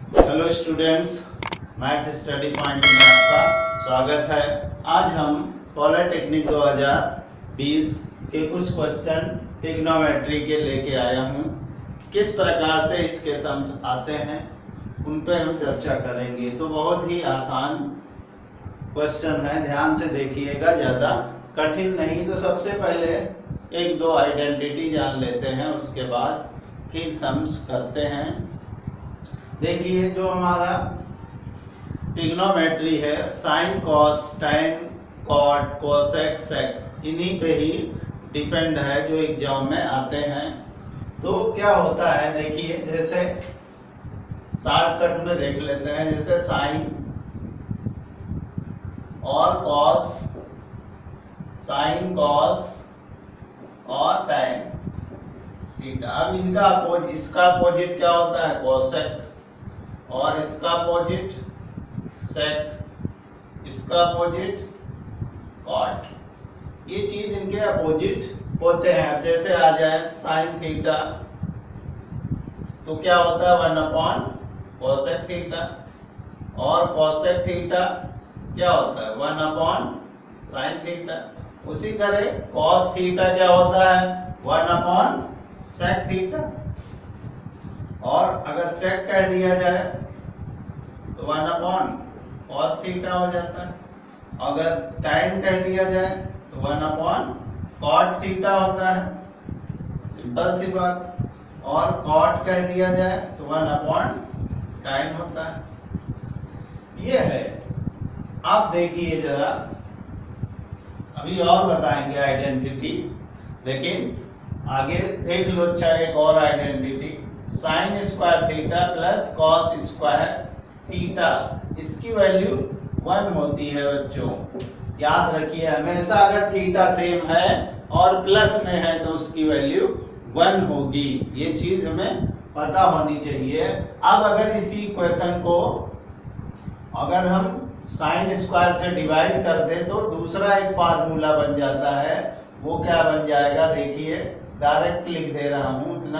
Hello students, math study point में आपका स्वागत है। आज हम पॉलिटेक्निक 2020 के कुछ क्वेश्चन ट्रिग्नोमेट्री के लेके आया हूँ। किस प्रकार से इसके सम्स आते हैं उन पे हम चर्चा करेंगे। तो बहुत ही आसान क्वेश्चन है, ध्यान से देखिएगा, ज़्यादा कठिन नहीं। तो सबसे पहले एक दो आइडेंटिटी जान लेते हैं, उसके बाद फिर सम्स करते हैं। देखिए, जो हमारा ट्रिग्नोमेट्री है, sine, cos, tan, cot, cosec, sec, इन्हीं पे ही डिपेंड है जो एग्जाम में आते हैं। तो क्या होता है, देखिए, जैसे शॉर्टकट में देख लेते हैं। जैसे साइन और कॉस, साइन, कॉस और टैन थीटा। अब इनका इसका अपोजिट क्या होता है, कोसेक, और इसका अपोजिट सेक, इसका अपोजिट कॉट। ये चीज इनके अपोजिट होते हैं। अब जैसे आ जाए साइन थीटा, तो क्या होता है 1 कोसेक थीटा, और कोसेक थीटा क्या होता है 1 साइन थीटा। उसी तरह कॉस थीटा क्या होता है 1 सेक थीटा, और अगर सेक कह दिया जाए तो 1 कॉस थीटा हो जाता है। अगर टैन कह दिया जाए तो 1 कॉट थीटा होता है, सिंपल सी बात। और कॉट कह दिया जाए तो 1 टैन होता है। ये है। आप देखिए जरा, अभी और बताएंगे आइडेंटिटी, लेकिन आगे देख लो। अच्छा, एक और identity, sine square theta plus cos square theta, इसकी वैल्यू 1 होती है बच्चों। याद रखिए, हमेशा अगर थीटा सेम है और प्लस में है तो उसकी वैल्यू 1 होगी। ये चीज हमें पता होनी चाहिए। अब अगर इसी इक्वेशन को अगर हम साइन स्क्वायर से डिवाइड कर दे तो दूसरा एक फार्मूला बन जाता है। वो क्या बन जाएगा, देखिए, डायरेक्ट लिख दे रहा हूं, इतना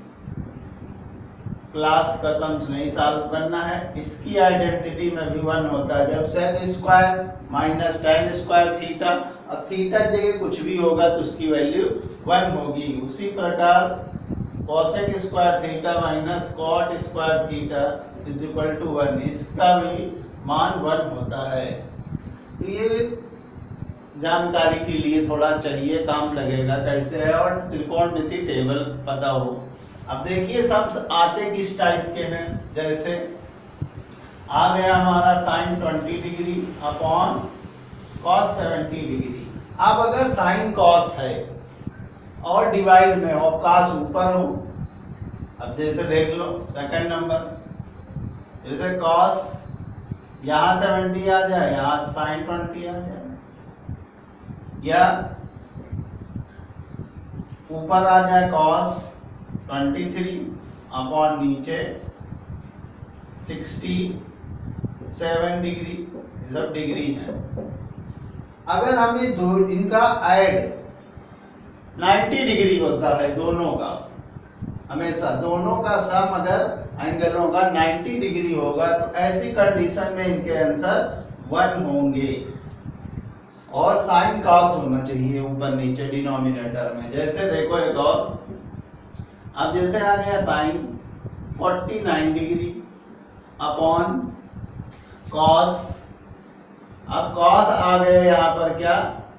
क्लास का सम्स नहीं सॉल्व करना है। इसकी आइडेंटिटी में भी 1 होता है। जब sec square minus tan square theta, अब थीटा की जगह कुछ भी होगा तो उसकी वैल्यू 1 होगी। उसी प्रकार cosec square theta minus cot square theta is equal to 1, इसका भी मान 1 होता है। तो ये जानकारी के लिए थोड़ा चाहिए, काम लगेगा कैसे है, और त्रिकोणमिति टेबल पता हो। अब देखिए सम्स आते किस टाइप के हैं। जैसे आ गया हमारा sine 20 degree upon cos 70 degree. अब अगर साइन कॉस है और डिवाइड में हो, कॉस ऊपर हो, अब जैसे देख लो सेकंड नंबर, जैसे कॉस यहाँ 70 आ जाए, यहाँ साइन 20 आ जाए, या ऊपर आ जाए कॉस 23 अपॉन नीचे 67 डिग्री, सब डिग्री है। अगर हम ये इनका ऐड 90 डिग्री होता है दोनों का, हमेशा दोनों का सम अगर एंगलों का 90 डिग्री होगा तो ऐसी कंडीशन में इनके आंसर 1 होंगे। और साइन कॉस होना चाहिए ऊपर नीचे डिनोमिनेटर में। जैसे देखो एक और, अब जैसे आ गया साइन 49 डिग्री अपॉन कॉस, अब कॉस आ गए यहाँ पर क्या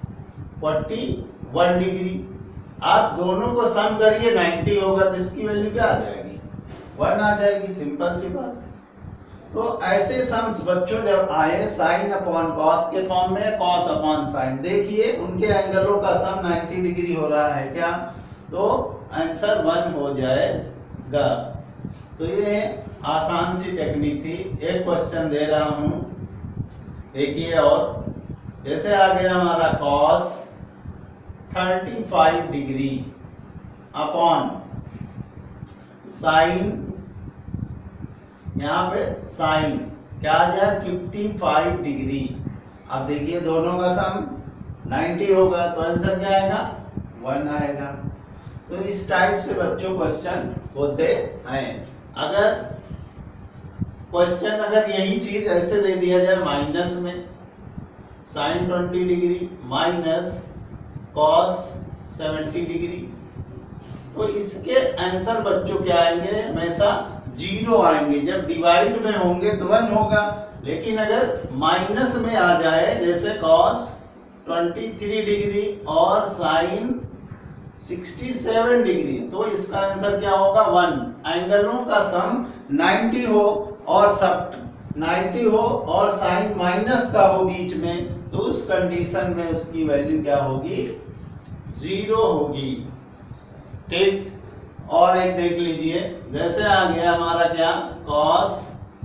41 डिग्री। आप दोनों को सम करिए, 90 होगा तो इसकी वैल्यू क्या आ जाएगी 1 आ जाएगी, सिंपल सी बात है। तो ऐसे सम्स बच्चों जब आए साइन अपॉन कॉस के फॉर्म में, कॉस अपॉन साइन, देखिए उनके एंगलों का सम 90 डिग्री हो रहा है क्या, तो आंसर 1 हो जाएगा। तो ये आसान सी टेक्निक थी। एक क्वेश्चन दे रहा हूं, देखिए, और जैसे आ गया हमारा कॉस 35 डिग्री अपॉन साइन, यहाँ पे साइन क्या आ जाए 55 डिग्री। अब देखिए दोनों का सम 90 होगा तो आंसर क्या आएगा 1 आएगा। तो इस टाइप से बच्चों क्वेश्चन होते हैं। अगर क्वेश्चन अगर यही चीज ऐसे दे दिया जाए माइनस में, sine 20 degree minus cos 70 degree, तो इसके आंसर बच्चों क्या आएंगे, हमेशा 0 आएंगे। जब डिवाइड में होंगे तो 1 होगा, लेकिन अगर माइनस में आ जाए जैसे कॉस 23 डिग्री और साइन 67 डिग्री, तो इसका आंसर क्या होगा 1। एंगलों का सम 90 हो और सब 90 हो और साइन माइनस का हो बीच में, तो उस कंडीशन में उसकी वैल्यू क्या होगी, 0 होगी। ठीक, और एक देख लीजिए, जैसे आ गया हमारा क्या, कॉस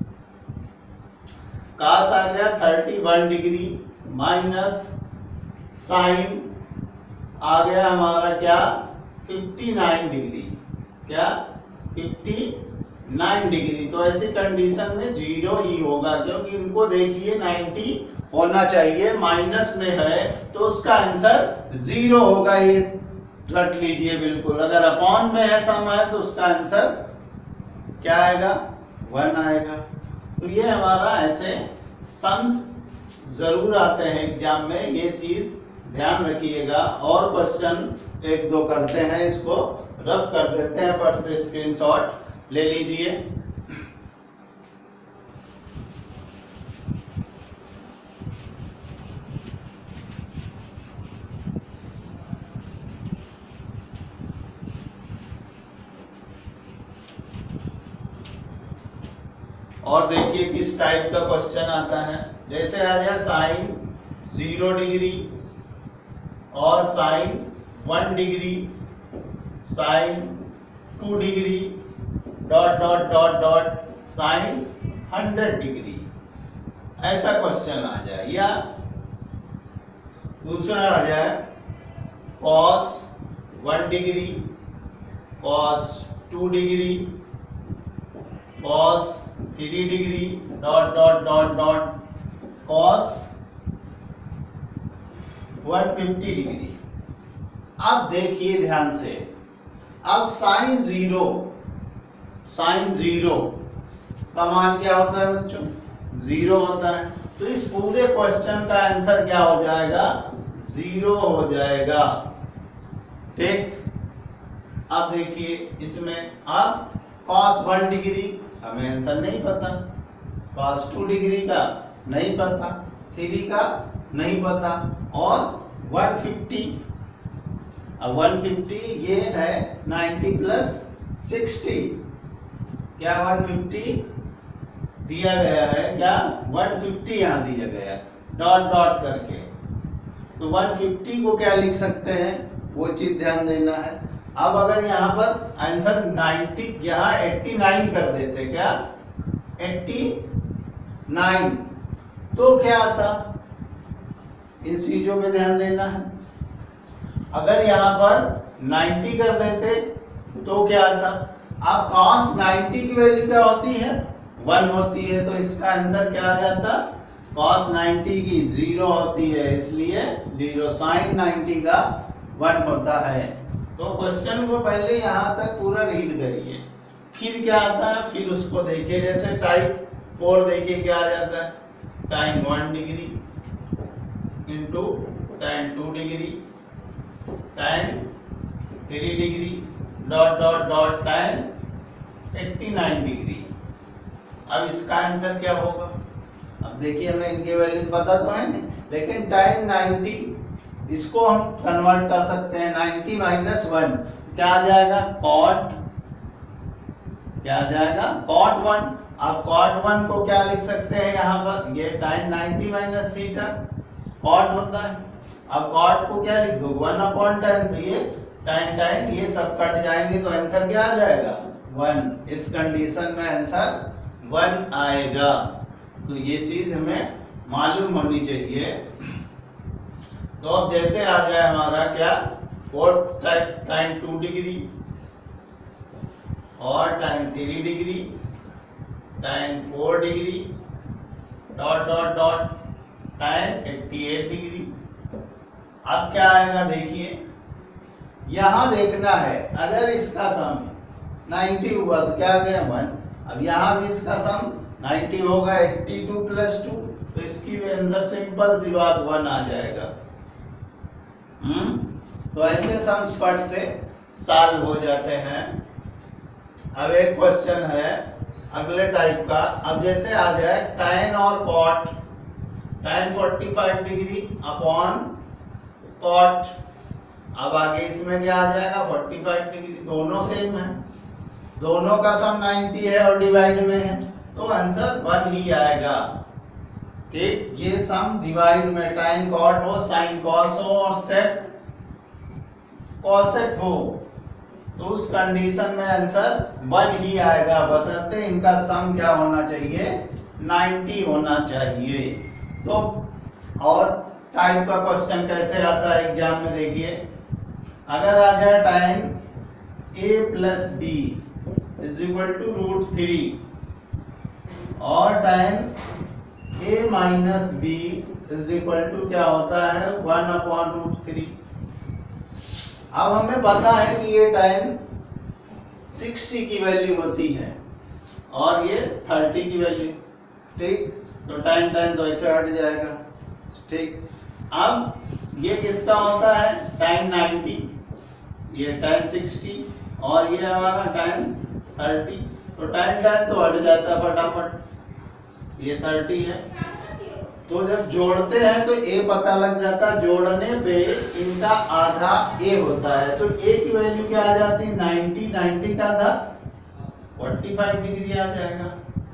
आ गया 31 डिग्री माइनस साइन आ गया हमारा क्या 59 डिग्री, क्या 59 डिग्री। तो ऐसी कंडीशन में 0 ही होगा, क्योंकि इनको देखिए 90 होना चाहिए, माइनस में है तो उसका आंसर 0 होगा। ये रट लीजिए बिल्कुल। अगर अपॉन में है सम है तो उसका आंसर क्या आएगा, 1 आएगा। तो ये हमारा ऐसे सम्स जरूर आते हैं एग्जाम में, ये चीज ध्यान रखिएगा। और क्वेश्चन एक दो करते हैं, इसको रफ कर देते हैं, फट से स्क्रीनशॉट ले लीजिए। और देखिए किस टाइप का क्वेश्चन आता है। जैसे आ जाए साइन 0 डिग्री और sine 1 degree, sine 2 degree dot dot dot dot sine 100 degree, ऐसा क्वेश्चन आ जाए। या दूसरा आ जाए cos 1 degree, cos 2 degree, cos 3 degree dot dot dot dot cos 150 degree. अब देखिए ध्यान से, अब साइन 0 का मान क्या होता है बच्चों, 0 होता है। तो इस पूरे क्वेश्चन का आंसर क्या हो जाएगा, 0 हो जाएगा। ठीक, अब देखिए इसमें अब cos 1 डिग्री हमें आंसर नहीं पता, cos 2 डिग्री का नहीं पता, 3 का नहीं पता, और 150, अब 150 ये है 90 प्लस 60, क्या 150 दिया गया है, क्या 150 यहाँ दिया गया डॉट डॉट करके। तो 150 को क्या लिख सकते हैं, वो चीज ध्यान देना है। अब अगर यहाँ पर आंसर 90, यहाँ 89 कर देते, क्या 89, तो क्या आता, इन चीजों पे ध्यान देना है। अगर यहाँ पर 90 कर देते तो क्या आता, अब cos 90 की वैल्यू क्या होती है, 1 होती है, तो इसका आंसर क्या आ जाता, cos 90 की 0 होती है, इसलिए 0, sin 90 का 1 होता है। तो क्वेश्चन को पहले यहाँ तक पूरा रीड करिए, फिर क्या आता है, फिर उसको देखिए। जैसे टाइप 4 देखिए क्या आ जाता है, tan 1 degree into tan 2 degree, tan 3 degree dot dot dot tan 89 degree. अब इसका आंसर क्या होगा, अब देखिए हमें इनके वैल्यू पता तो है नहीं, लेकिन tan 90 इसको हम कन्वर्ट कर सकते हैं, 90 माइनस 1 क्या आ जाएगा, cot, क्या आ जाएगा cot 1। आप cot 1 को क्या लिख सकते हैं यहाँ पर, ये tan 90 माइनस थीटा cot होता है। अब cot को क्या लिख दो, 1/tan, तो ये tan ये सब कट जाएंगे, तो आंसर क्या आ जाएगा, 1। इस कंडीशन में आंसर 1 आएगा। तो ये चीज हमें मालूम होनी चाहिए। तो अब जैसे आ जाए हमारा क्या, फोर्थ टाइप tan 2 डिग्री और tan 3 degree, tan 4 degree dot dot dot tan 88 degree. अब क्या आएगा देखिए, यहां देखना है, अगर इसका सम 90 हुआ तो क्या आ गया 1। अब यहां भी इसका सम 90 होगा 82 प्लस 2, तो इसकी भी आंसर सिंपल सी बात 1 आ जाएगा। तो ऐसे सम्स फट से सॉल्व हो जाते हैं। अब एक क्वेश्चन है अगले टाइप का। अब जैसे आ जाए tan और cot, tan 45 degree upon cot, अब आगे इसमें क्या आ जाएगा 45 डिग्री, दोनों सेम है, दोनों का सम 90 है और डिवाइड में है, तो आंसर 1 ही आएगा। ठीक, ये सम डिवाइड में tan cot हो, sin cos हो और sec cosec हो, तो उस कंडीशन में आंसर 1 ही आएगा, बशर्ते इनका सम क्या होना चाहिए 90 होना चाहिए। तो और टाइप का क्वेश्चन कैसे आता है एग्जाम में, देखिए अगर आ जाए tan a plus B is equal to √3 और tan a minus B is equal to क्या होता है 1/√3। अब हमें पता है कि ये tan 60 की वैल्यू होती है और ये 30 की वैल्यू, ठीक, तो tan तो ऐसे हट जाएगा। ठीक, अब ये किसका होता है tan 90, ये tan 60 और ये हमारा tan 30, तो tan तो हट जाता है फटाफट, ये 30 है, तो जब जोड़ते हैं तो a पता लग जाता है, जोड़ने पे इनका आधा a होता है, तो a की वैल्यू क्या आ जाती है 90, 90 का आधा 45 डिग्री आ जाएगा,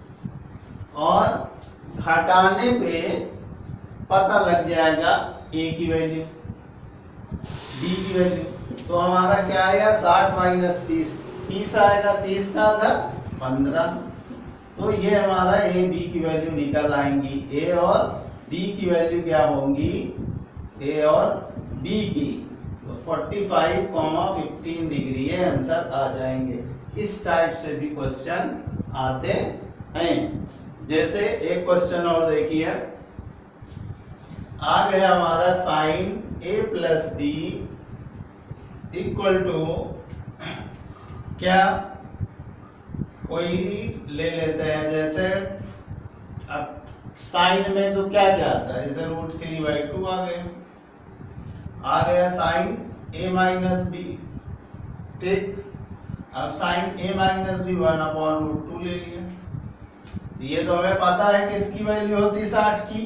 और हटाने पे पता लग जाएगा a की वैल्यू, b की वैल्यू, तो हमारा क्या आएगा 60 माइनस 30, 30 आएगा, 30 का आधा 15, तो ये हमारा a b की वैल्यू निकल आएंगी, a और b की वैल्यू क्या होंगी a और b की, तो 45, 15 डिग्री ये आंसर आ जाएंगे। इस टाइप से भी क्वेश्चन आते हैं। जैसे एक क्वेश्चन और देखिए, आ गया हमारा sin a plus b equal to क्या, कोई ले लेते हैं, जैसे अब साइन में तो क्या क्या आता है, जैसे √3/2 आ गया साइन a माइनस बी, ठीक, अब साइन a माइनस बी 1/√2 ले लिया, ये तो हमें पता है कि इसकी वैल्यू होती 60 की,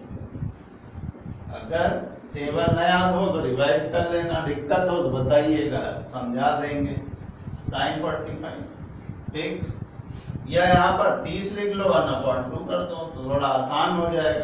अगर टेबल न याद हो तो रिवाइज कर लेना, दिक्कत हो तो बताइएगा, समझा देंगे। साइन 45, ठीक, या यहाँ पर 30 लिख लो 1/2 कर दो, तो थोड़ा आसान हो जाएगा।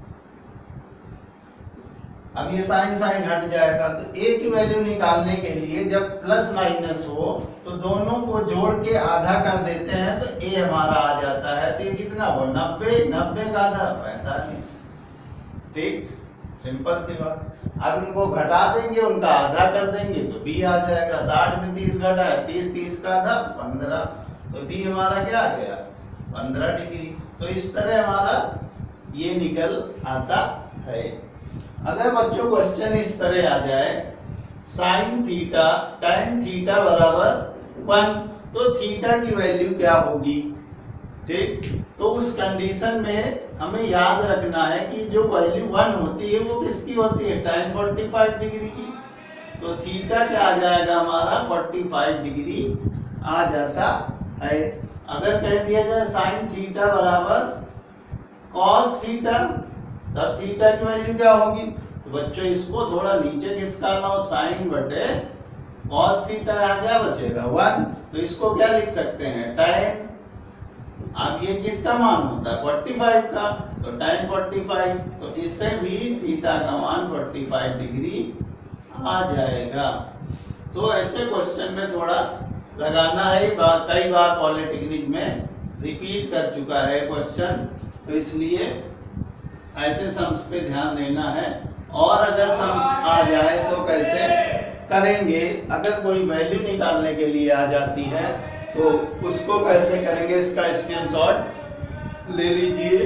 अब ये साइन साइन हट जाएगा, तो a की वैल्यू निकालने के लिए जब प्लस माइनस हो तो दोनों को जोड़ के आधा कर देते हैं, तो a हमारा आ जाता है, तो ये कितना हो 90, 90 का आधा 45, ठीक, सिंपल सी बात। अब इनको घटा देंगे, उनका आधा कर देंगे तो b आ जाएगा, 60 में 30 घटा है 30, 30 का आधा 15, तो b हमारा क्या आ गया 15 डिग्री। तो इस तरह हमारा ये निकल आता है। अगर बच्चों क्वेश्चन इस तरह आ जाए sin थीटा tan थीटा बराबर 1, तो थीटा की वैल्यू क्या होगी, ठीक, तो उस कंडीशन में हमें याद रखना है कि जो वैल्यू 1 होती है वो किसकी होती है tan 45 डिग्री की, तो थीटा क्या आ जाएगा हमारा 45 डिग्री आ जाता है। अगर कह दिया जाए sin थीटा बराबर cos थीटा, तब थीटा की वैल्यू क्या होगी, तो बच्चों इसको थोड़ा नीचे खिसका लो, sin बटे cos थीटा आ क्या बचेगा 1, तो इसको क्या लिख सकते हैं tan, अब ये किसका मान होता है 45 का, तो tan 45, तो इससे भी थीटा का मान 45 डिग्री आ जाएगा। तो ऐसे क्वेश्चन में थोड़ा लगाना है, कई बार पॉलिटेक्निक में रिपीट कर चुका है क्वेश्चन, तो इसलिए ऐसे सम्स पे ध्यान देना है। और अगर सम्स आ जाए तो कैसे करेंगे, अगर कोई वैल्यू निकालने के लिए आ जाती है तो उसको कैसे करेंगे, इसका स्क्रीनशॉट ले लीजिए।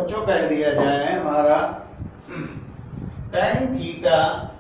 बच्चों कह दिया जाए हमारा tan थीटा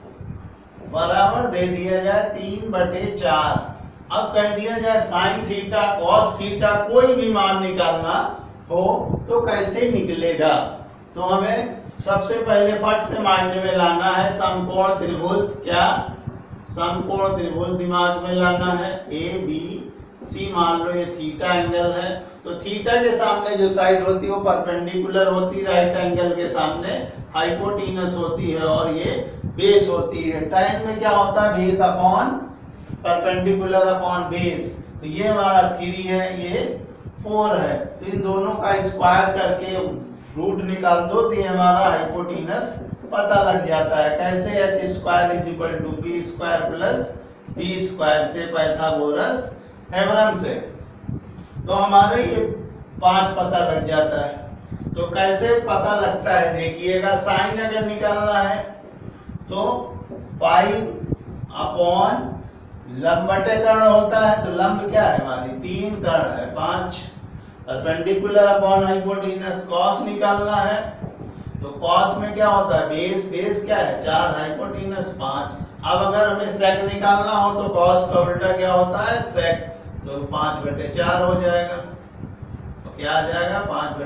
बराबर दे दिया जाए 3/4। अब कह दिया जाए साइन थीटा कॉस थीटा कोई भी मान निकालना हो तो कैसे निकलेगा। तो हमें सबसे पहले फट से माइंड में लाना है समकोण त्रिभुज। क्या समकोण त्रिभुज दिमाग में लाना है। ए बी सी मान लो ये थीटा एंगल है, तो थीटा के सामने जो साइड होती है वो परपेंडिकुलर होती है, राइट एंगल के सामने हाइपोटेनस होती है और ये बेस होती है। tan में क्या होता है base upon perpendicular upon base. तो ये हमारा 3 है, ये 4 है, तो इन दोनों का स्क्वायर करके रूट निकाल दो तो ये हमारा हाइपोटेनस पता लग जाता है। कैसे h² = b² प्लस b² से पाइथागोरस थ्योरम से। तो हमारे ये 5 पता लग जाता है। तो कैसे पता लगता है देखिएगा, साइन अगर निकालना है तो 5 अपॉन लंब बटे कर्ण होता है, तो लंब क्या है हमारी 3 कर्ण है 5, परपेंडिकुलर अपॉन हाइपोटेनस। कॉस निकालना है तो कॉस में क्या होता है बेस, बेस क्या है 4, हाइपोटेनस 5। अब अगर हमें सेक निकालना हो तो कॉस का उल्टा क्या होता है सेक, तो 5/4 हो जाएगा। तो क्या आ जाएगा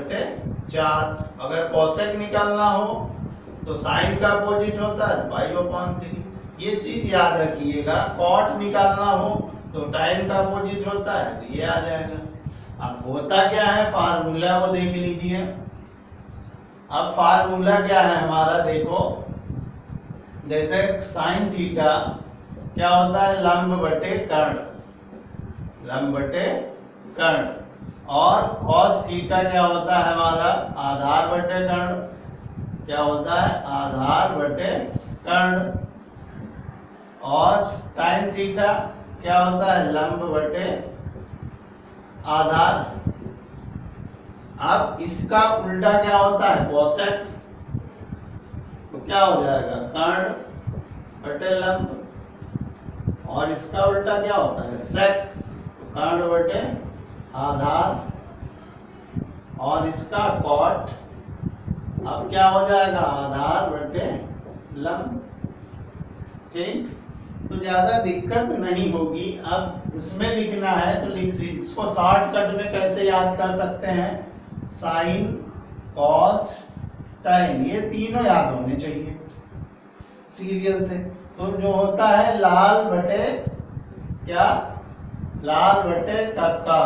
5/4। अगर कोसेक निकालना हो तो साइन का अपोजिट होता है 5/3। ये चीज याद रखिएगा। कॉट निकालना हो तो tan का अपोजिट होता है, तो ये आ जाएगा। अब होता क्या है फार्मूला वो देख लीजिए। अब फार्मूला क्या है हमारा देखो, जैसे साइन थीटा क्या होता है लंब बटे कर्ण, लंब बटे कर्ण, और cos थीटा क्या होता है हमारा आधार बटे कर्ण। क्या होता है आधार बटे कर्ण। और tan थीटा क्या होता है लंब बटे आधार। अब इसका उल्टा क्या होता है कोसेक, तो क्या हो जाएगा कर्ण बटे लंब। और इसका उल्टा क्या होता है सेक, तो कर्ण बटे आधार। और इसका कॉट अब क्या हो जाएगा आधार बटे लंब। ठीक, तो ज्यादा दिक्कत नहीं होगी। अब उसमें लिखना है तो लिख, इसको शॉर्टकट में कैसे याद कर सकते हैं, साइन कॉस टाइन, ये तीनों याद होने चाहिए सीरियल से। तो जो होता है लाल बटे क्या, लाल बटे टक्का।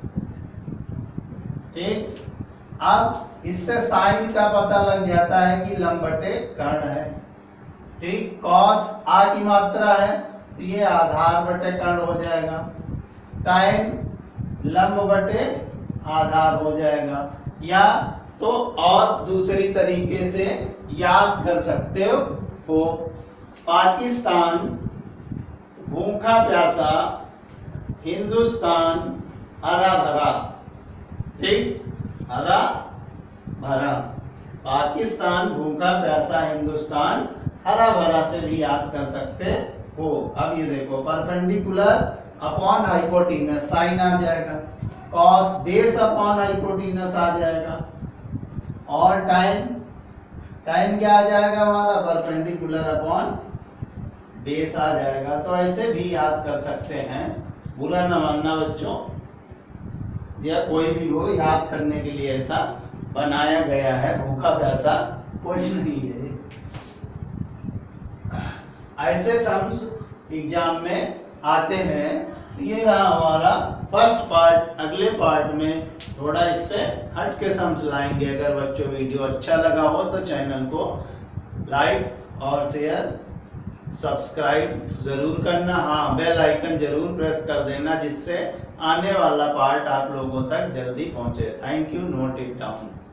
ठीक, अब इससे साइन का पता लग जाता है कि लंब बटे कर्ण है। ठीक, कॉस आ की मात्रा है तो ये आधार बटे कर्ण हो जाएगा। टाइन लंब बटे आधार हो जाएगा। या तो और दूसरी तरीके से याद कर सकते हो, पाकिस्तान भूखा प्यासा, हिंदुस्तान हरा भरा। ठीक, हरा भरा, पाकिस्तान भूखा प्यासा, हिंदुस्तान हरा भरा से भी याद कर सकते हो। अब ये देखो परपेंडिकुलर अपॉन हाइपोटेनस साइन आ जाएगा, कॉस बेस अपॉन हाइपोटेनस आ जाएगा, और टाइम, टाइम क्या आ जाएगा हमारा परपेंडिकुलर अपॉन बेस आ जाएगा। तो ऐसे भी याद कर सकते हैं। बुरा न मानना बच्चों, या कोई भी हो, याद करने के लिए ऐसा बनाया गया है। भूखा प्यासा कोई नहीं है। ऐसे सम्स एग्जाम में आते हैं। ये रहा हमारा फर्स्ट पार्ट। अगले पार्ट में थोड़ा इससे हट के सम्स लाएंगे। अगर बच्चों वीडियो अच्छा लगा हो तो चैनल को लाइक और शेयर सब्सक्राइब जरूर करना। हाँ, बेल आइकन जरूर प्रेस कर देना, जिससे आने वाला पार्ट आप लोगों तक जल्दी पहुंचे। Thank you, note it down.